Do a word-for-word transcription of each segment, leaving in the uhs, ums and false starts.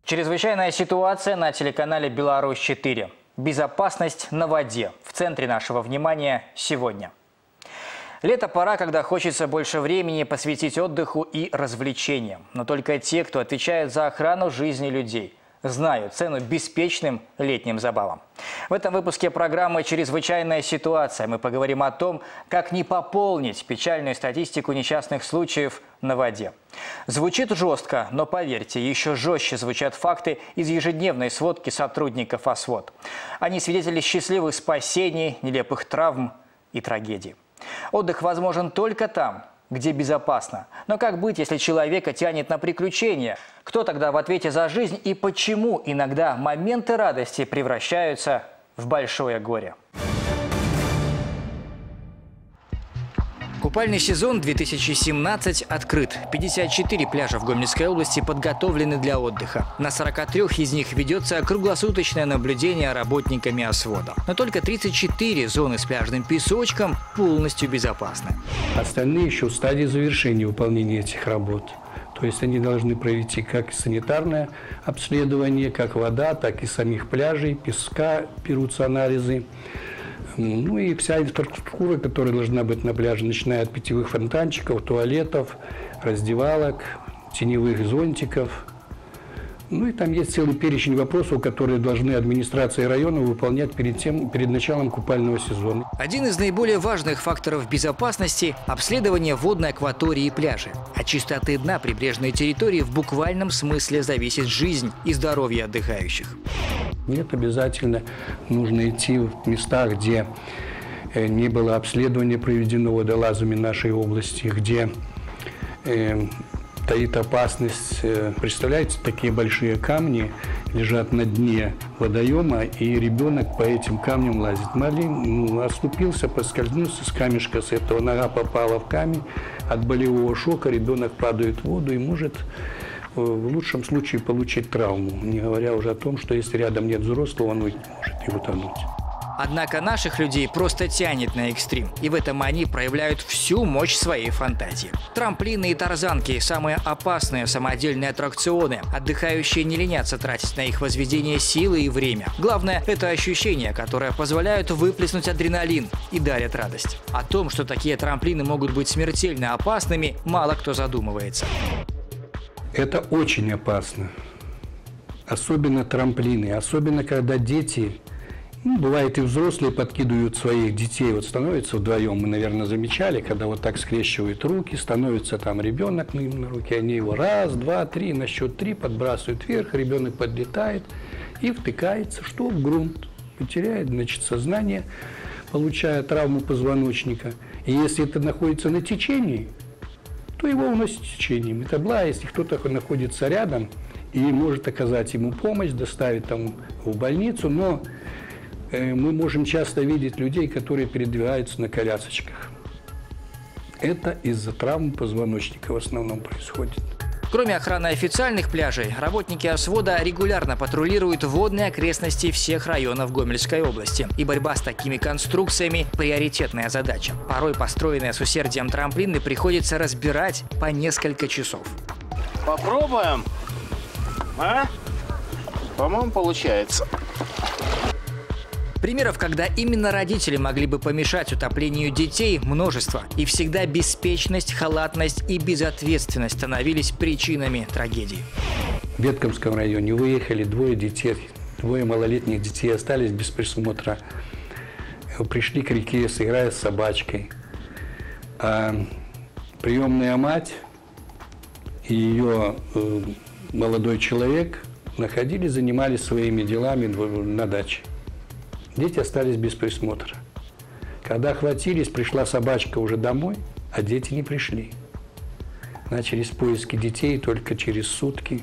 Чрезвычайная ситуация на телеканале «Беларусь четыре». Безопасность на воде в центре нашего внимания сегодня. Лето – пора, когда хочется больше времени посвятить отдыху и развлечениям. Но только те, кто отвечает за охрану жизни людей, знают цену беспечным летним забавам. В этом выпуске программы «Чрезвычайная ситуация» мы поговорим о том, как не пополнить печальную статистику несчастных случаев на воде. Звучит жестко, но поверьте, еще жестче звучат факты из ежедневной сводки сотрудников ОСВОД. Они свидетели счастливых спасений, нелепых травм и трагедий. Отдых возможен только там, где безопасно. Но как быть, если человека тянет на приключения? Кто тогда в ответе за жизнь и почему иногда моменты радости превращаются в большое горе? Купальный сезон две тысячи семнадцать открыт. пятьдесят четыре пляжа в Гомельской области подготовлены для отдыха. На сорока трёх из них ведется круглосуточное наблюдение работниками ОСВОДа. Но только тридцать четыре зоны с пляжным песочком полностью безопасны. Остальные еще в стадии завершения выполнения этих работ. То есть они должны пройти как санитарное обследование, как вода, так и самих пляжей, песка, берутся анализы. Ну и вся инфраструктура, которая должна быть на пляже, начиная от питьевых фонтанчиков, туалетов, раздевалок, теневых зонтиков. Ну и там есть целый перечень вопросов, которые должны администрации района выполнять перед, тем, перед началом купального сезона. Один из наиболее важных факторов безопасности – обследование водной акватории и пляжей. От чистоты дна прибрежной территории в буквальном смысле зависит жизнь и здоровье отдыхающих. Нет, обязательно нужно идти в места, где не было обследования проведено водолазами нашей области, где э, стоит опасность. Представляете, такие большие камни лежат на дне водоема, и ребенок по этим камням лазит. Малин ну, оступился, поскользнулся с камешка, с этого нога попала в камень. От болевого шока ребенок падает в воду и может в лучшем случае получить травму, не говоря уже о том, что если рядом нет взрослого, он может и утонуть. Однако наших людей просто тянет на экстрим, и в этом они проявляют всю мощь своей фантазии. Трамплины и тарзанки – самые опасные самодельные аттракционы. Отдыхающие не ленятся тратить на их возведение силы и время. Главное – это ощущения, которые позволяют выплеснуть адреналин и дарят радость. О том, что такие трамплины могут быть смертельно опасными, мало кто задумывается. Это очень опасно. Особенно трамплины. Особенно, когда дети, ну, бывает и взрослые, подкидывают своих детей. Вот становятся вдвоем, мы, наверное, замечали, когда вот так скрещивают руки, становится там ребенок на руке, они его раз, два, три, на счет три подбрасывают вверх, ребенок подлетает и втыкается, что в грунт, потеряет, значит, сознание, получая травму позвоночника. И если это находится на течении, то его уносит течением. Это благо, если кто-то находится рядом и может оказать ему помощь, доставить там в больницу, но э, мы можем часто видеть людей, которые передвигаются на колясочках. Это из-за травм позвоночника в основном происходит. Кроме охраны официальных пляжей, работники ОСВОДа регулярно патрулируют водные окрестности всех районов Гомельской области. И борьба с такими конструкциями – приоритетная задача. Порой построенные с усердием трамплины приходится разбирать по несколько часов. Попробуем. А? По-моему, получается. Примеров, когда именно родители могли бы помешать утоплению детей, множество. И всегда беспечность, халатность и безответственность становились причинами трагедий. В Веткомском районе выехали двое детей, двое малолетних детей остались без присмотра. Пришли к реке, сыграя с собачкой. А приемная мать и ее э, молодой человек находились, занимались своими делами на даче. Дети остались без присмотра. Когда охватились, пришла собачка уже домой, а дети не пришли. Начались поиски детей только через сутки.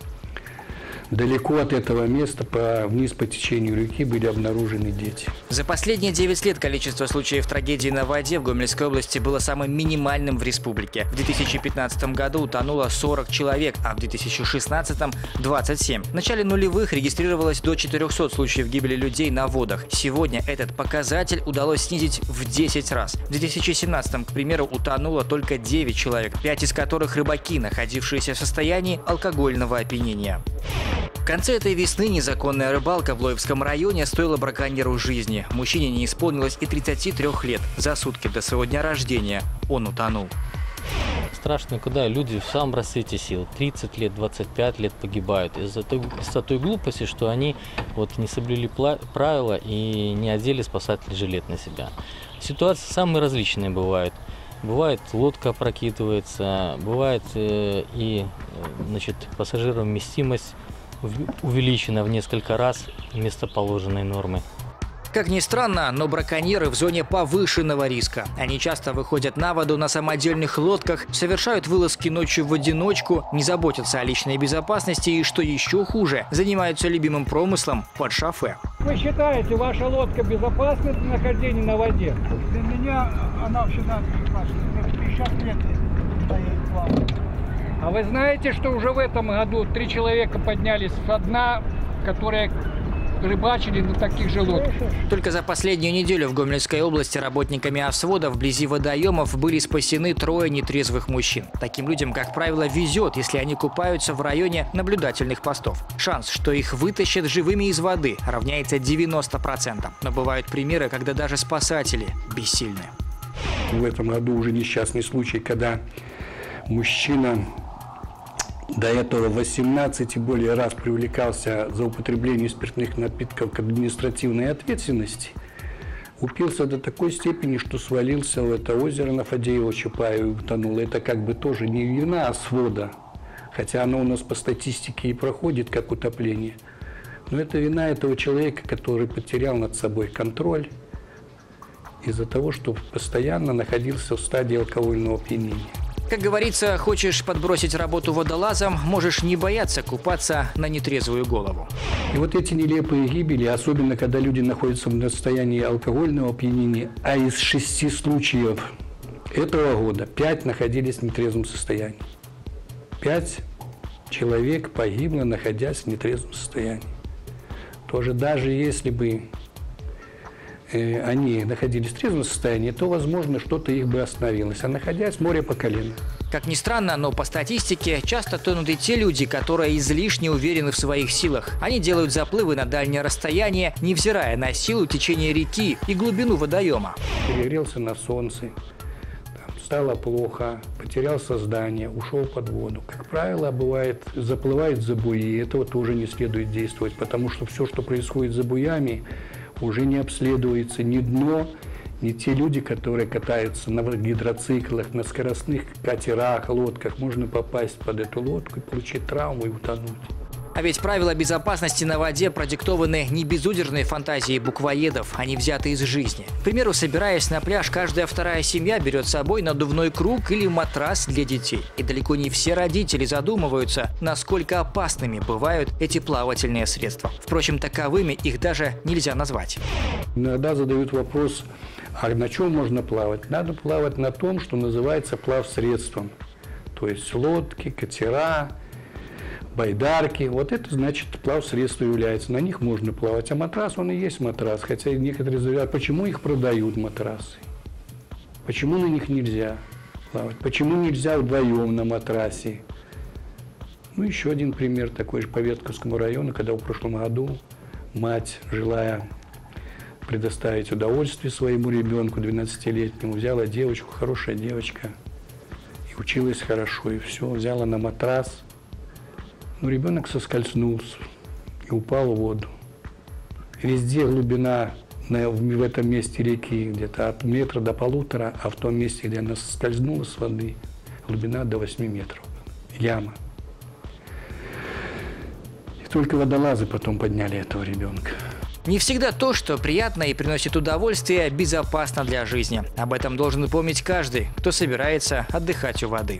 Далеко от этого места, по, вниз по течению реки, были обнаружены дети. За последние девять лет количество случаев трагедий на воде в Гомельской области было самым минимальным в республике. В две тысячи пятнадцатом году утонуло сорок человек, а в две тысячи шестнадцатом – двадцать семь. В начале нулевых регистрировалось до четырёхсот случаев гибели людей на водах. Сегодня этот показатель удалось снизить в десять раз. В две тысячи семнадцатом, к примеру, утонуло только девять человек, пять из которых рыбаки, находившиеся в состоянии алкогольного опьянения. В конце этой весны незаконная рыбалка в Лоевском районе стоила браконьеру жизни. Мужчине не исполнилось и тридцати трёх лет. За сутки до своего дня рождения он утонул. Страшно, когда люди в самом расцвете сил, тридцать лет, двадцать пять лет погибают из-за той, из-за той глупости, что они вот не соблюли правила и не одели спасательный жилет на себя. Ситуации самые различные бывают. Бывает, лодка опрокидывается, бывает э, и значит, пассажировместимость увеличена в несколько раз вместо положенной нормы. Как ни странно, но браконьеры в зоне повышенного риска. Они часто выходят на воду на самодельных лодках, совершают вылазки ночью в одиночку, не заботятся о личной безопасности и, что еще хуже, занимаются любимым промыслом под шофе. Вы считаете, ваша лодка безопасна для нахождения на воде? Для меня она всегда безопасна. пятьдесят лет стоит плавать. А вы знаете, что уже в этом году три человека поднялись со дна, которые рыбачили на таких же лодках? Только за последнюю неделю в Гомельской области работниками Освода вблизи водоемов были спасены трое нетрезвых мужчин. Таким людям, как правило, везет, если они купаются в районе наблюдательных постов. Шанс, что их вытащат живыми из воды, равняется девяноста процентам. Но бывают примеры, когда даже спасатели бессильны. В этом году уже несчастный случай, когда мужчина до этого восемнадцать и более раз привлекался за употребление спиртных напитков к административной ответственности, упился до такой степени, что свалился в это озеро на Фадеево-Чапаево и утонул. Это как бы тоже не вина Освода, хотя оно у нас по статистике и проходит как утопление. Но это вина этого человека, который потерял над собой контроль из-за того, что постоянно находился в стадии алкогольного опьянения. Как говорится, хочешь подбросить работу водолазом, можешь не бояться купаться на нетрезвую голову. И вот эти нелепые гибели, особенно когда люди находятся в состоянии алкогольного опьянения, а из шести случаев этого года пять находились в нетрезвом состоянии. Пять человек погибло, находясь в нетрезвом состоянии. Тоже даже если бы э, они находились в трезвом состоянии, то, возможно, что-то их бы остановилось. А находясь, море по колено. Как ни странно, но по статистике часто тонут и те люди, которые излишне уверены в своих силах. Они делают заплывы на дальнее расстояние, невзирая на силу течения реки и глубину водоема. Перегрелся на солнце, там, стало плохо, потерял сознание, ушел под воду. Как правило, бывает, заплывает за буи, этого тоже не следует действовать, потому что все, что происходит за буями, уже не обследуется ни дно, ни те люди, которые катаются на гидроциклах, на скоростных катерах, лодках. Можно попасть под эту лодку и получить травму и утонуть. А ведь правила безопасности на воде продиктованы не безудержной фантазией буквоедов, они взяты из жизни. К примеру, собираясь на пляж, каждая вторая семья берет с собой надувной круг или матрас для детей. И далеко не все родители задумываются, насколько опасными бывают эти плавательные средства. Впрочем, таковыми их даже нельзя назвать. Иногда задают вопрос, а на чем можно плавать? Надо плавать на том, что называется плавсредством. То есть лодки, катера, байдарки. Вот это значит плавсредство является. На них можно плавать. А матрас, он и есть матрас. Хотя некоторые говорят, почему их продают матрасы? Почему на них нельзя плавать? Почему нельзя вдвоем на матрасе? Ну, еще один пример такой же по Ветковскому району, когда в прошлом году мать, желая предоставить удовольствие своему ребенку двенадцатилетнему, взяла девочку, хорошая девочка, и училась хорошо, и все, взяла на матрас. Но ребенок соскользнул и упал в воду. Везде глубина на, в этом месте реки где-то от метра до полутора, а в том месте, где она соскользнула с воды, глубина до восьми метров. Яма. И только водолазы потом подняли этого ребенка. Не всегда то, что приятно и приносит удовольствие, безопасно для жизни. Об этом должен помнить каждый, кто собирается отдыхать у воды.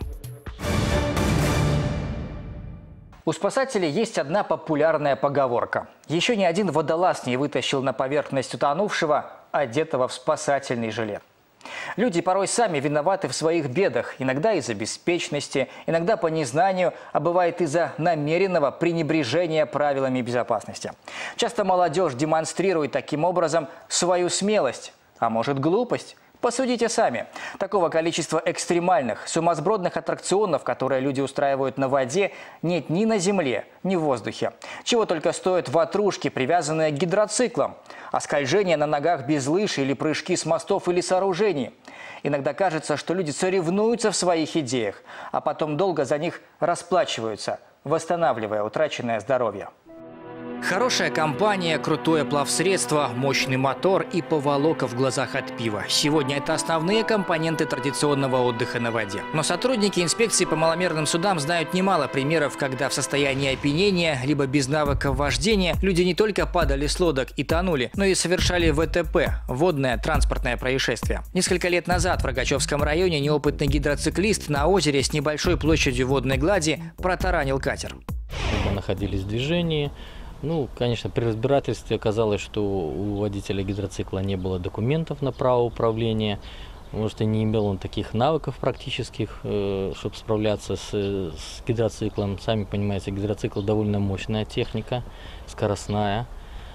У спасателей есть одна популярная поговорка. Еще ни один водолаз не вытащил на поверхность утонувшего, одетого в спасательный жилет. Люди порой сами виноваты в своих бедах, иногда из-за беспечности, иногда по незнанию, а бывает из-за намеренного пренебрежения правилами безопасности. Часто молодежь демонстрирует таким образом свою смелость, а может глупость, Посудите сами. Такого количества экстремальных, сумасбродных аттракционов, которые люди устраивают на воде, нет ни на земле, ни в воздухе. Чего только стоят ватрушки, привязанные к гидроциклам, а скольжение на ногах без лыж или прыжки с мостов или сооружений. Иногда кажется, что люди соревнуются в своих идеях, а потом долго за них расплачиваются, восстанавливая утраченное здоровье. Хорошая компания, крутое плавсредство, мощный мотор и поволока в глазах от пива. Сегодня это основные компоненты традиционного отдыха на воде. Но сотрудники инспекции по маломерным судам знают немало примеров, когда в состоянии опьянения, либо без навыков вождения, люди не только падали с лодок и тонули, но и совершали вэ тэ пэ – водное транспортное происшествие. Несколько лет назад в Рогачевском районе неопытный гидроциклист на озере с небольшой площадью водной глади протаранил катер. Мы находились в движении. Ну, конечно, при разбирательстве оказалось, что у водителя гидроцикла не было документов на право управления. Может, и не имел он таких навыков практических, чтобы справляться с, с гидроциклом. Сами понимаете, гидроцикл довольно мощная техника, скоростная.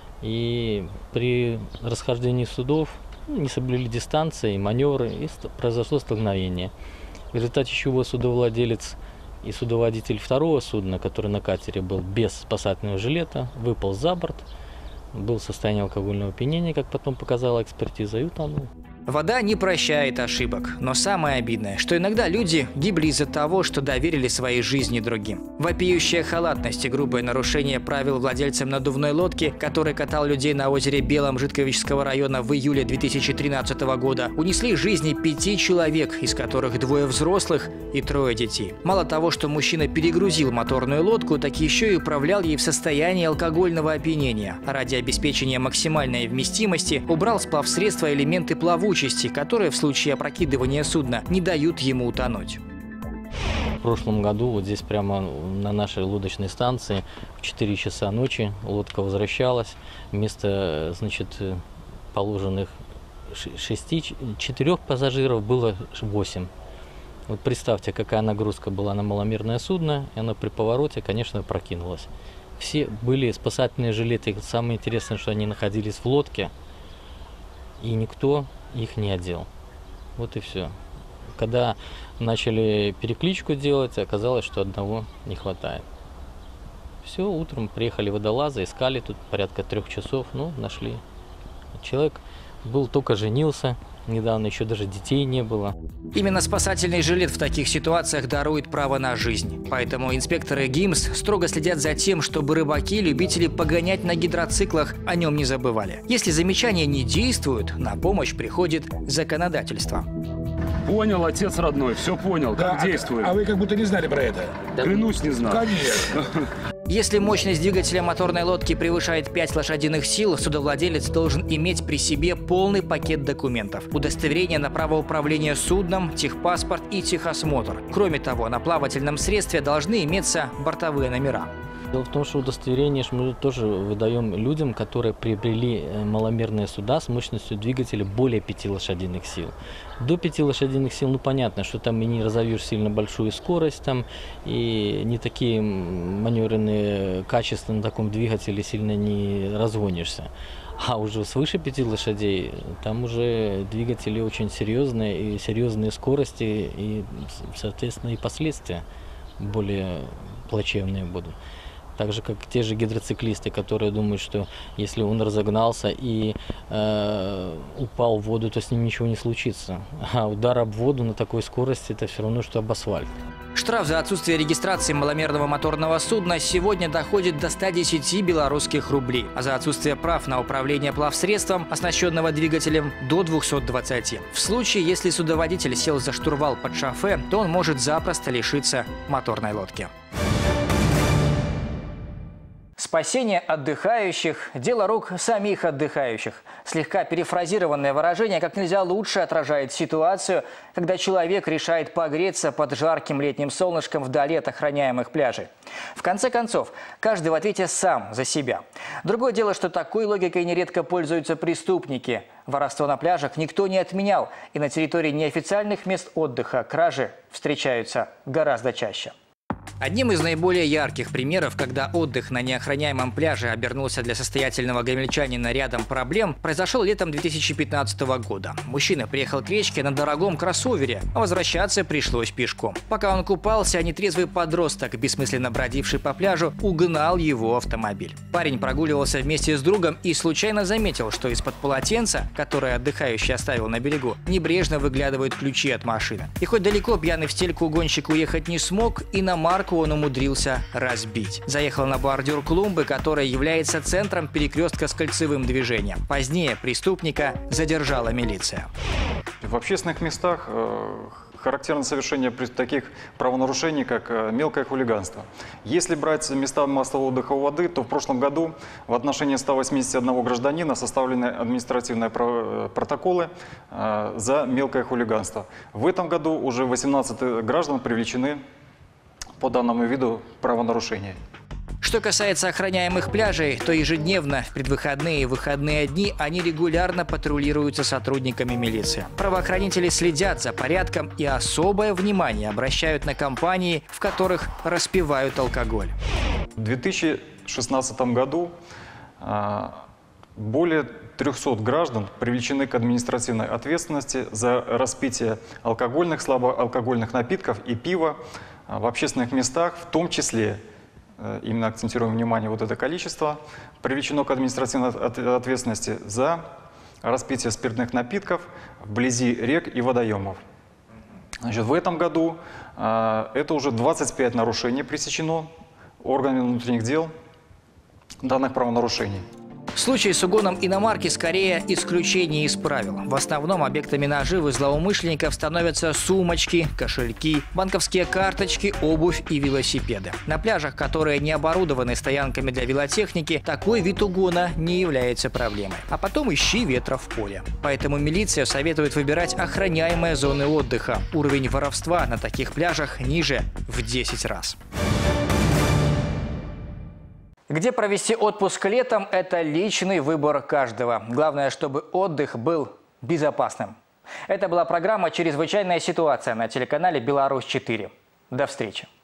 И при расхождении судов не соблюли дистанции, маневры, и произошло столкновение. В результате чего судовладелец и судоводитель второго судна, который на катере был без спасательного жилета, выпал за борт, был в состоянии алкогольного опьянения, как потом показала экспертиза, и утонул. Вода не прощает ошибок, но самое обидное, что иногда люди гибли из-за того, что доверили своей жизни другим. Вопиющая халатность и грубое нарушение правил владельцем надувной лодки, который катал людей на озере Белом Житковичского района в июле две тысячи тринадцатого года, унесли жизни пяти человек, из которых двое взрослых и трое детей. Мало того, что мужчина перегрузил моторную лодку, так еще и управлял ей в состоянии алкогольного опьянения. Ради обеспечения максимальной вместимости убрал с плавсредства элементы плавучести, которые в случае опрокидывания судна не дают ему утонуть. В прошлом году вот здесь прямо на нашей лодочной станции в четыре часа ночи лодка возвращалась. Вместо, значит, положенных шести, четырех пассажиров было восемь. Вот представьте, какая нагрузка была на маломерное судно, и она при повороте, конечно, прокинулась. Все были спасательные жилеты. Самое интересное, что они находились в лодке, и никто их не одел. Вот и все. Когда начали перекличку делать, оказалось, что одного не хватает. Все, утром приехали водолазы, искали тут порядка трех часов, ну, нашли. Человек был только женился, недавно еще даже детей не было. Именно спасательный жилет в таких ситуациях дарует право на жизнь. Поэтому инспекторы ГИМС строго следят за тем, чтобы рыбаки, любители погонять на гидроциклах, о нем не забывали. Если замечания не действуют, на помощь приходит законодательство. Понял, отец родной, все понял, да, как действует. А вы как будто не знали про это? Клянусь, не знал. Конечно. Если мощность двигателя моторной лодки превышает пять лошадиных сил, судовладелец должен иметь при себе полный пакет документов. Удостоверение на право управления судном, техпаспорт и техосмотр. Кроме того, на плавательном средстве должны иметься бортовые номера. Дело в том, что удостоверение мы тоже выдаем людям, которые приобрели маломерные суда с мощностью двигателя более пяти лошадиных сил. До пяти лошадиных сил, ну понятно, что там и не разовьешь сильно большую скорость, там и не такие маневренные качества на таком двигателе сильно не разгонишься. А уже свыше пяти лошадей, там уже двигатели очень серьезные, и серьезные скорости, и, соответственно, и последствия более плачевные будут. Так же, как те же гидроциклисты, которые думают, что если он разогнался и э, упал в воду, то с ним ничего не случится. А удар об воду на такой скорости – это все равно, что об асфальт. Штраф за отсутствие регистрации маломерного моторного судна сегодня доходит до ста десяти белорусских рублей, а за отсутствие прав на управление плавсредством, оснащенного двигателем, до двухсот двадцати. В случае, если судоводитель сел за штурвал под шофе, то он может запросто лишиться моторной лодки. Спасение отдыхающих – дело рук самих отдыхающих. Слегка перефразированное выражение как нельзя лучше отражает ситуацию, когда человек решает погреться под жарким летним солнышком вдали от охраняемых пляжей. В конце концов, каждый в ответе сам за себя. Другое дело, что такой логикой нередко пользуются преступники. Воровство на пляжах никто не отменял, и на территории неофициальных мест отдыха кражи встречаются гораздо чаще. Одним из наиболее ярких примеров, когда отдых на неохраняемом пляже обернулся для состоятельного гомельчанина рядом проблем, произошел летом две тысячи пятнадцатого года. Мужчина приехал к речке на дорогом кроссовере, а возвращаться пришлось пешком. Пока он купался, нетрезвый подросток, бессмысленно бродивший по пляжу, угнал его автомобиль. Парень прогуливался вместе с другом и случайно заметил, что из-под полотенца, которое отдыхающий оставил на берегу, небрежно выглядывают ключи от машины. И хоть далеко пьяный в стельку угонщик уехать не смог, иномарку он умудрился разбить. Заехал на бордюр клумбы, которая является центром перекрестка с кольцевым движением. Позднее преступника задержала милиция. В общественных местах э, характерно совершение таких правонарушений, как э, мелкое хулиганство. Если брать места массового отдыха у воды, то в прошлом году в отношении ста восьмидесяти одного гражданина составлены административные про протоколы э, за мелкое хулиганство. В этом году уже восемнадцать граждан привлечены по данному виду правонарушений. Что касается охраняемых пляжей, то ежедневно в предвыходные и выходные дни они регулярно патрулируются сотрудниками милиции. Правоохранители следят за порядком и особое внимание обращают на компании, в которых распивают алкоголь. В две тысячи шестнадцатом году более трёхсот граждан привлечены к административной ответственности за распитие алкогольных, слабоалкогольных напитков и пива в общественных местах, в том числе, именно акцентируем внимание, вот это количество, привлечено к административной ответственности за распитие спиртных напитков вблизи рек и водоемов. Значит, в этом году э, это уже двадцать пять нарушений пресечено органами внутренних дел данных правонарушений. Случай с угоном иномарки скорее исключение из правил. В основном объектами наживы злоумышленников становятся сумочки, кошельки, банковские карточки, обувь и велосипеды. На пляжах, которые не оборудованы стоянками для велотехники, такой вид угона не является проблемой. А потом ищи ветра в поле. Поэтому милиция советует выбирать охраняемые зоны отдыха. Уровень воровства на таких пляжах ниже в десять раз. Где провести отпуск летом – это личный выбор каждого. Главное, чтобы отдых был безопасным. Это была программа «Чрезвычайная ситуация» на телеканале Беларусь четыре. До встречи.